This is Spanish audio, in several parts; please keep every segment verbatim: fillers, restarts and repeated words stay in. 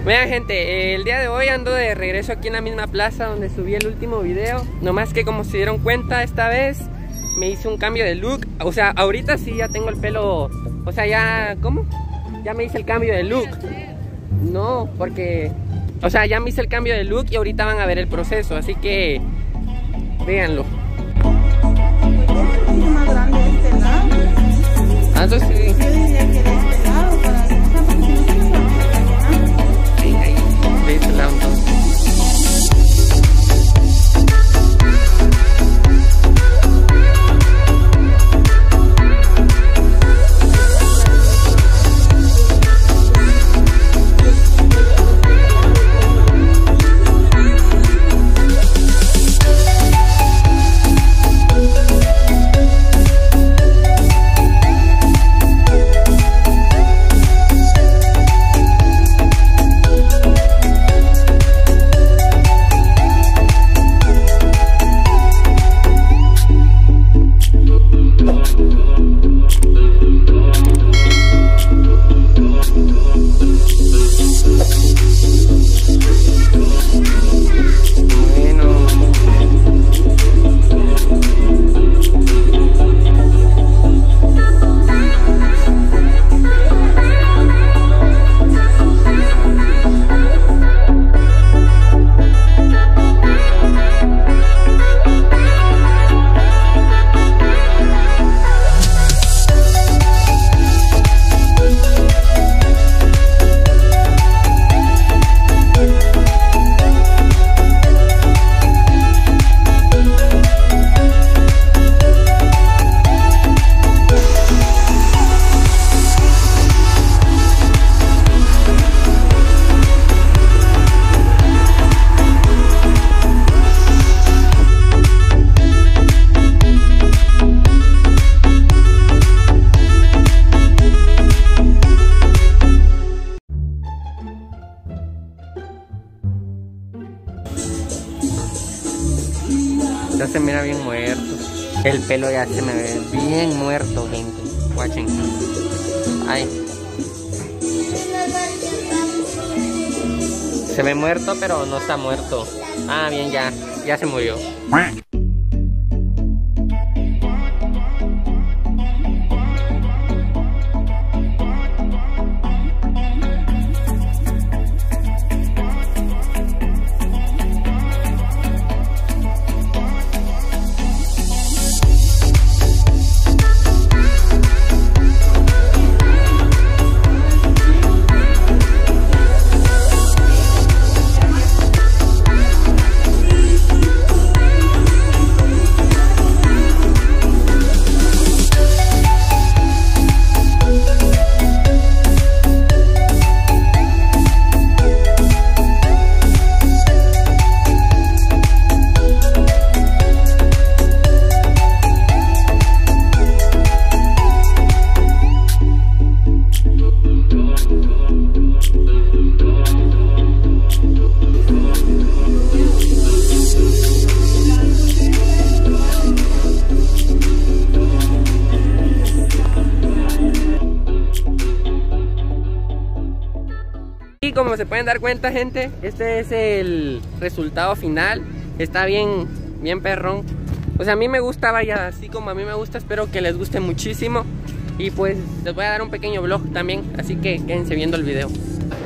Vean gente, el día de hoy ando de regreso aquí en la misma plaza donde subí el último video. Nomás que como se dieron cuenta esta vez me hice un cambio de look. O sea, ahorita sí ya tengo el pelo. O sea, ya, ¿cómo? Ya me hice el cambio de look. No, porque, o sea, ya me hice el cambio de look y ahorita van a ver el proceso. Así que, véanlo. Más grande de este lado. Ah, eso sí. Yo diría que de este lado para que no sea, porque si no se nos va a rellenar. Ahí, ahí, de este lado entonces. Ya se mira bien muerto. El pelo ya se me ve bien muerto, gente. Watchen. Ay. Se ve muerto, pero no está muerto. Ah, bien, ya. Ya se murió. Y como se pueden dar cuenta, gente, este es el resultado final. Está bien, bien perrón. O sea, a mí me gusta, vaya, así como a mí me gusta. Espero que les guste muchísimo. Y pues les voy a dar un pequeño vlog también. Así que quédense viendo el video.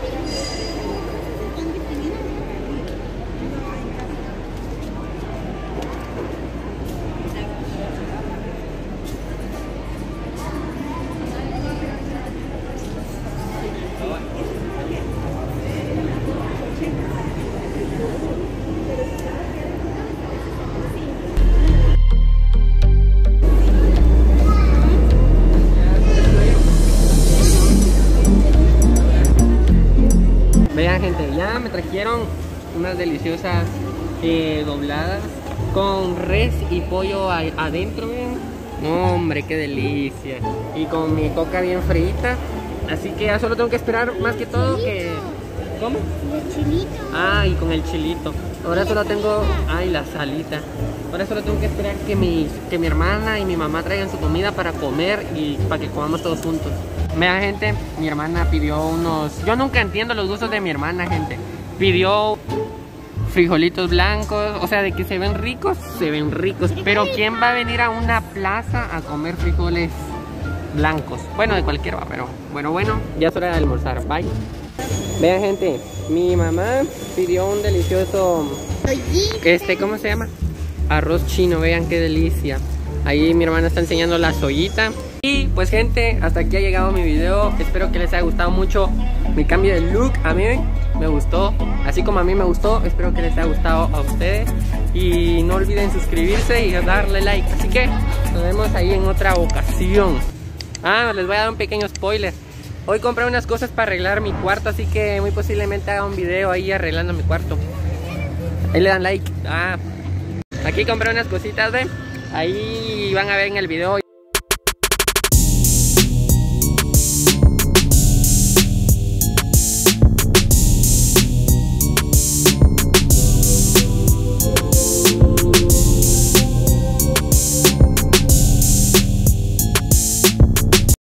Vean gente, ya me trajeron unas deliciosas eh, dobladas con res y pollo a, adentro, vean. No, hombre, qué delicia. Y con mi coca bien frita. Así que ya solo tengo que esperar más que todo que... ¿Cómo? El chilito. Ah, y con el chilito. Ahora solo tengo... Ay, la salita. Ahora solo tengo que esperar que mi, que mi hermana y mi mamá traigan su comida para comer y para que comamos todos juntos. Vean, gente, mi hermana pidió unos... Yo nunca entiendo los gustos de mi hermana, gente. Pidió frijolitos blancos, o sea, de que se ven ricos, se ven ricos. Pero ¿quién va a venir a una plaza a comer frijoles blancos? Bueno, de cualquier va, pero bueno, bueno, ya es hora de almorzar. Bye. Vean, gente, mi mamá pidió un delicioso... Este, ¿cómo se llama? Arroz chino, vean qué delicia. Ahí mi hermana está enseñando la soyita. Y pues, gente, hasta aquí ha llegado mi video. Espero que les haya gustado mucho mi cambio de look. A mí me gustó, así como a mí me gustó. Espero que les haya gustado a ustedes. Y no olviden suscribirse y darle like. Así que nos vemos ahí en otra ocasión. Ah, les voy a dar un pequeño spoiler. Hoy compré unas cosas para arreglar mi cuarto, así que muy posiblemente haga un video ahí arreglando mi cuarto. Ahí le dan like. Ah, aquí compré unas cositas, ¿ven? Ahí van a ver en el video.